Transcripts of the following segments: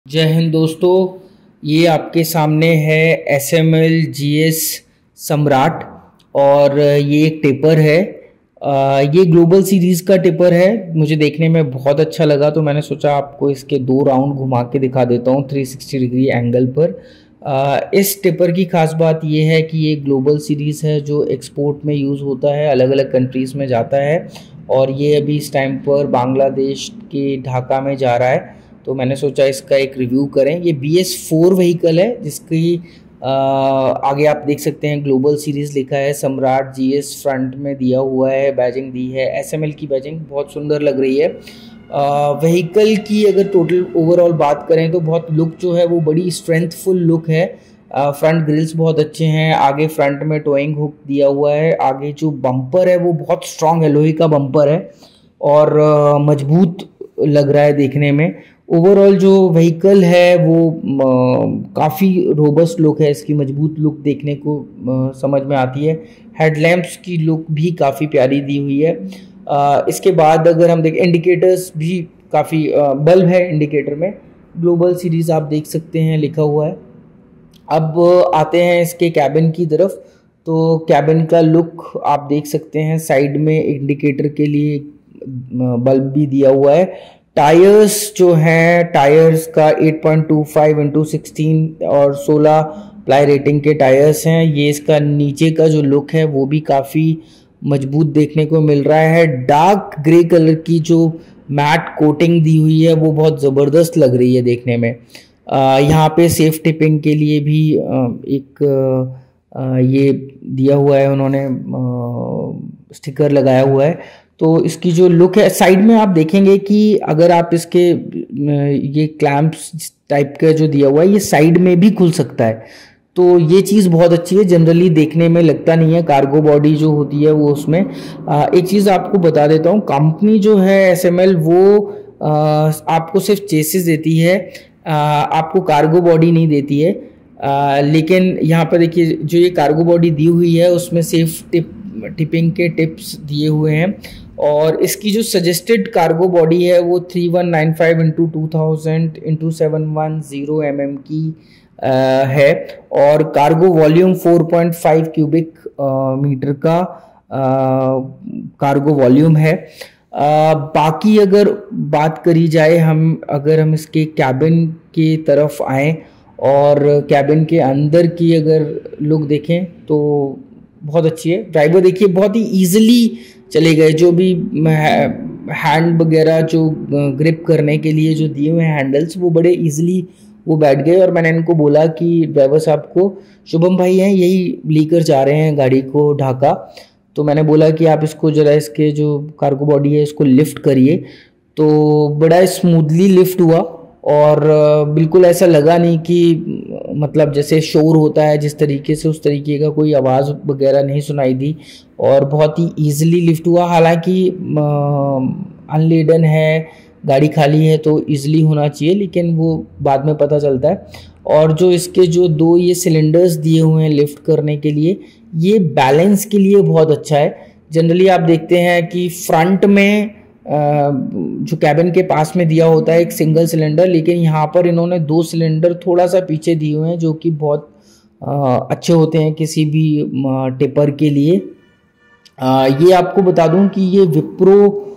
जय हिंद दोस्तों। ये आपके सामने है SML GS सम्राट और ये एक टेपर है। ये ग्लोबल सीरीज़ का टेपर है। मुझे देखने में बहुत अच्छा लगा तो मैंने सोचा आपको इसके 2 राउंड घुमा के दिखा देता हूँ 360 डिग्री एंगल पर। इस टेपर की खास बात ये है कि ये ग्लोबल सीरीज़ है जो एक्सपोर्ट में यूज़ होता है, अलग अलग कंट्रीज़ में जाता है और ये अभी इस टाइम पर बांग्लादेश के ढाका में जा रहा है। तो मैंने सोचा इसका एक रिव्यू करें। ये BS4 व्हीकल है जिसकी आगे आप देख सकते हैं ग्लोबल सीरीज़ लिखा है, सम्राट GS फ्रंट में दिया हुआ है, बैजिंग दी है, SML की बैजिंग बहुत सुंदर लग रही है। व्हीकल की अगर टोटल ओवरऑल बात करें तो बहुत लुक जो है वो बड़ी स्ट्रेंथफुल लुक है। फ्रंट ग्रिल्स बहुत अच्छे हैं, आगे फ्रंट में टोइंग हुक दिया हुआ है, आगे जो बम्पर है वो बहुत स्ट्रॉन्ग है, लोहे का बम्पर है और मजबूत लग रहा है देखने में। ओवरऑल जो व्हीकल है वो काफ़ी रोबस्ट लुक है, इसकी मजबूत लुक देखने को समझ में आती है। हेडलैम्प्स की लुक भी काफ़ी प्यारी दी हुई है। इसके बाद अगर हम देखें इंडिकेटर्स भी काफ़ी बल्ब है इंडिकेटर में, ग्लोबल सीरीज़ आप देख सकते हैं लिखा हुआ है। अब आते हैं इसके कैबिन की तरफ। तो कैबिन का लुक आप देख सकते हैं, साइड में इंडिकेटर के लिए बल्ब भी दिया हुआ है। टायर्स जो हैं, टायर्स का 8.25x16 और 16 प्लाई रेटिंग के टायर्स हैं। ये इसका नीचे का जो लुक है वो भी काफ़ी मजबूत देखने को मिल रहा है। डार्क ग्रे कलर की जो मैट कोटिंग दी हुई है वो बहुत ज़बरदस्त लग रही है देखने में। यहाँ पे सेफ टिपिंग के लिए भी एक ये दिया हुआ है, उन्होंने स्टिकर लगाया हुआ है। तो इसकी जो लुक है, साइड में आप देखेंगे कि अगर आप इसके ये क्लैंप्स टाइप का जो दिया हुआ है ये साइड में भी खुल सकता है, तो ये चीज़ बहुत अच्छी है। जनरली देखने में लगता नहीं है, कार्गो बॉडी जो होती है वो उसमें। एक चीज़ आपको बता देता हूँ, कंपनी जो है SML वो आपको सिर्फ चेसिस देती है, आपको कार्गो बॉडी नहीं देती है। लेकिन यहाँ पर देखिए जो ये कार्गो बॉडी दी हुई है उसमें सेफ टिपिंग के टिप्स दिए हुए हैं और इसकी जो सजेस्टेड कार्गो बॉडी है वो 3195x2000x710 mm की है और कार्गो वॉल्यूम 4.5 क्यूबिक मीटर का कार्गो वॉल्यूम है। बाकी अगर बात करी जाए, अगर हम इसके कैबिन की तरफ आएँ और कैबिन के अंदर की अगर लुक देखें तो बहुत अच्छी है। ड्राइवर देखिए बहुत ही ईजिली चले गए, जो भी हैंड वगैरह जो ग्रिप करने के लिए जो दिए हुए हैंडल्स वो बड़े ईजिली वो बैठ गए। और मैंने इनको बोला कि ड्राइवर साहब को, शुभम भाई हैं यही लेकर जा रहे हैं गाड़ी को ढाका, तो मैंने बोला कि आप इसको ज़रा इसके जो कार्गो बॉडी है इसको लिफ्ट करिए, तो बड़ा स्मूथली लिफ्ट हुआ और बिल्कुल ऐसा लगा नहीं कि मतलब जैसे शोर होता है जिस तरीके से, उस तरीके का कोई आवाज़ वगैरह नहीं सुनाई दी और बहुत ही ईजिली लिफ्ट हुआ। हालांकि अनलेडन है, गाड़ी खाली है तो ईजिली होना चाहिए, लेकिन वो बाद में पता चलता है। और जो इसके जो 2 ये सिलेंडर्स दिए हुए हैं लिफ्ट करने के लिए, ये बैलेंस के लिए बहुत अच्छा है। जनरली आप देखते हैं कि फ्रंट में जो कैबिन के पास में दिया होता है एक सिंगल सिलेंडर, लेकिन यहाँ पर इन्होंने 2 सिलेंडर थोड़ा सा पीछे दिए हुए हैं जो कि बहुत अच्छे होते हैं किसी भी टिपर के लिए। ये आपको बता दूं कि ये विप्रो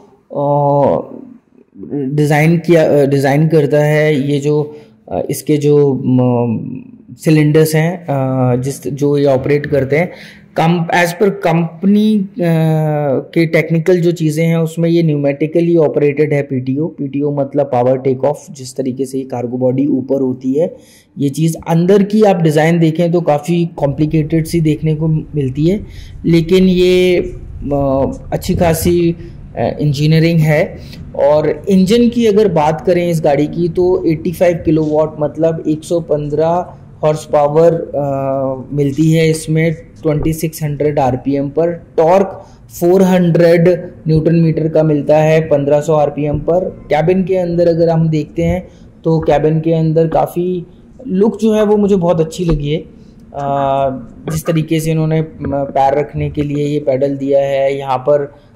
डिज़ाइन करता है। ये जो इसके जो सिलेंडर्स हैं जो ये ऑपरेट करते हैं, एज पर कंपनी के टेक्निकल जो चीज़ें हैं उसमें ये न्यूमेटिकली ऑपरेटेड है। पीटीओ मतलब पावर टेक ऑफ, जिस तरीके से ये कार्गो बॉडी ऊपर होती है ये चीज़। अंदर की आप डिज़ाइन देखें तो काफ़ी कॉम्प्लिकेटेड सी देखने को मिलती है, लेकिन ये अच्छी खासी इंजीनियरिंग है। और इंजन की अगर बात करें इस गाड़ी की तो 85 किलोवाट मतलब 115 हॉर्स पावर मिलती है इसमें 2600 RPM पर। टॉर्क 400 न्यूटन मीटर का मिलता है 1500 RPM पर। कैबिन के अंदर अगर हम देखते हैं तो कैबिन के अंदर काफ़ी लुक जो है वो मुझे बहुत अच्छी लगी है। जिस तरीके से इन्होंने पैर रखने के लिए ये पैडल दिया है, यहाँ पर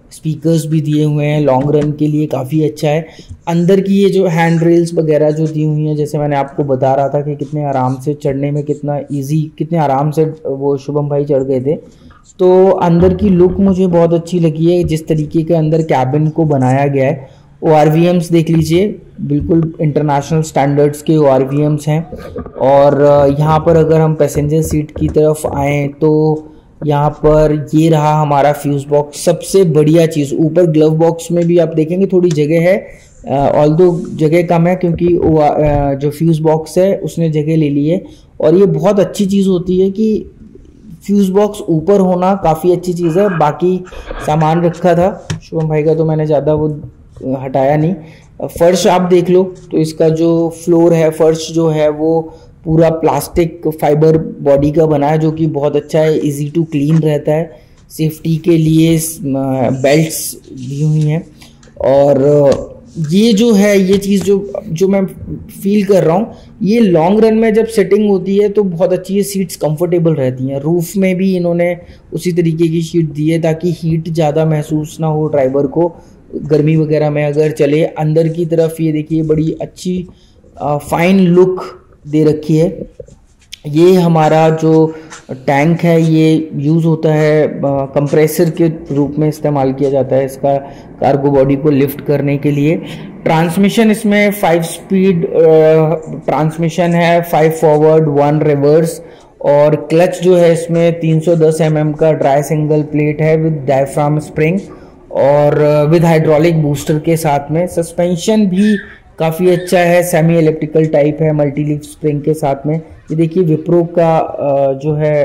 स्पीकर्स भी दिए हुए हैं, लॉन्ग रन के लिए काफ़ी अच्छा है। अंदर की ये जो हैंड रेल्स वगैरह जो दी हुई हैं, जैसे मैंने आपको बता रहा था कि कितने आराम से चढ़ने में, कितना इजी, कितने आराम से वो शुभम भाई चढ़ गए थे। तो अंदर की लुक मुझे बहुत अच्छी लगी है, जिस तरीके के अंदर कैबिन को बनाया गया है। ORVMs देख लीजिए, बिल्कुल इंटरनेशनल स्टैंडर्ड्स के ORVMs हैं। और यहाँ पर अगर हम पैसेंजर सीट की तरफ आएँ तो यहाँ पर ये रहा हमारा फ्यूज़ बॉक्स। सबसे बढ़िया चीज़, ऊपर ग्लव बॉक्स में भी आप देखेंगे थोड़ी जगह है, ऑल्दो जगह कम है क्योंकि जो फ्यूज़ बॉक्स है उसने जगह ले ली है। और ये बहुत अच्छी चीज़ होती है कि फ्यूज़ बॉक्स ऊपर होना काफ़ी अच्छी चीज़ है। बाकी सामान रखा था शुभम भाई का, तो मैंने ज़्यादा वो हटाया नहीं। फर्श आप देख लो तो इसका जो फ्लोर है, फर्श जो है वो पूरा प्लास्टिक फाइबर बॉडी का बना है, जो कि बहुत अच्छा है, इजी टू क्लीन रहता है। सेफ्टी के लिए बेल्ट्स दी हुई हैं। और ये जो है, ये चीज़ जो मैं फील कर रहा हूँ, ये लॉन्ग रन में जब सेटिंग होती है तो बहुत अच्छी ये सीट्स कंफर्टेबल रहती हैं। रूफ में भी इन्होंने उसी तरीके की शीट दी है ताकि हीट ज़्यादा महसूस ना हो ड्राइवर को गर्मी वगैरह में अगर चले। अंदर की तरफ ये देखिए बड़ी अच्छी फाइन लुक दे रखी है। ये हमारा जो टैंक है ये यूज़ होता है कंप्रेसर के रूप में इस्तेमाल किया जाता है इसका, कार्गो बॉडी को लिफ्ट करने के लिए। ट्रांसमिशन इसमें 5 स्पीड ट्रांसमिशन है, 5 फॉरवर्ड 1 रिवर्स। और क्लच जो है इसमें 310 mm का ड्राई सिंगल प्लेट है विद डायफ्राम स्प्रिंग और विद हाइड्रोलिक बूस्टर के साथ में। सस्पेंशन भी काफ़ी अच्छा है, सेमी इलेक्ट्रिकल टाइप है, मल्टी लीफ स्प्रिंग के साथ में। ये देखिए विप्रो का जो है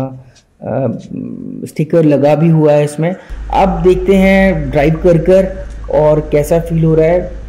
स्टिकर लगा भी हुआ है इसमें। अब देखते हैं ड्राइव कर और कैसा फील हो रहा है।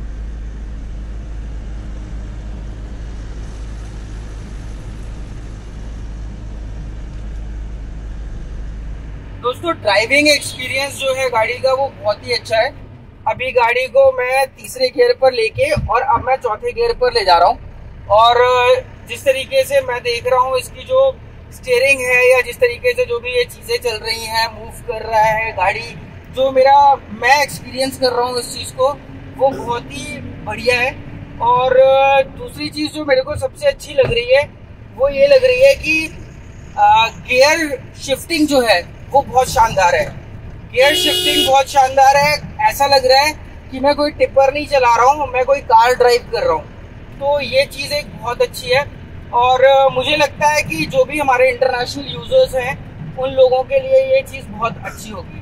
दोस्तों ड्राइविंग एक्सपीरियंस जो है गाड़ी का वो बहुत ही अच्छा है। अभी गाड़ी को मैं तीसरे गियर पर लेके और अब मैं चौथे गियर पर ले जा रहा हूँ। और जिस तरीके से मैं देख रहा हूँ इसकी जो स्टीयरिंग है या जिस तरीके से जो भी ये चीज़ें चल रही हैं, मूव कर रहा है गाड़ी, जो मैं एक्सपीरियंस कर रहा हूँ इस चीज़ को, वो बहुत ही बढ़िया है। और दूसरी चीज़ जो मेरे को सबसे अच्छी लग रही है वो ये लग रही है कि गियर शिफ्टिंग जो है वो बहुत शानदार है। गियर शिफ्टिंग बहुत शानदार है। ऐसा लग रहा है कि मैं कोई टिप्पर नहीं चला रहा हूँ, मैं कोई कार ड्राइव कर रहा हूँ। तो ये चीज़ एक बहुत अच्छी है। और मुझे लगता है कि जो भी हमारे इंटरनेशनल यूजर्स हैं उन लोगों के लिए ये चीज़ बहुत अच्छी होगी।